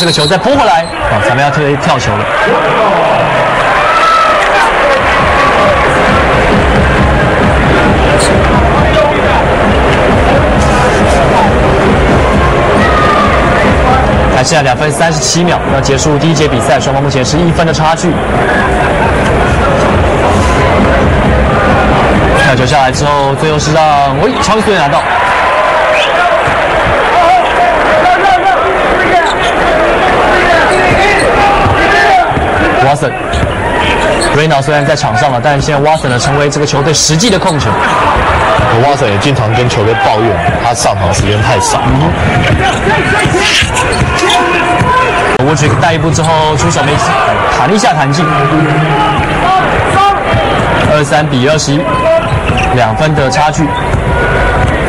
这个球再拨回来，裁判要跳球了。还剩下2分37秒，要结束第一节比赛，双方目前是1分的差距。跳球下来之后，最后是让超级队拿到。Watson， Reynolds 虽然在场上了，但现在 Watson 呢成为这个球队实际的控球。 Watson 也经常跟球队抱怨，他上场时间太少。 Woodrick 带一步之后出手没弹一下弹进，23比21，2分的差距。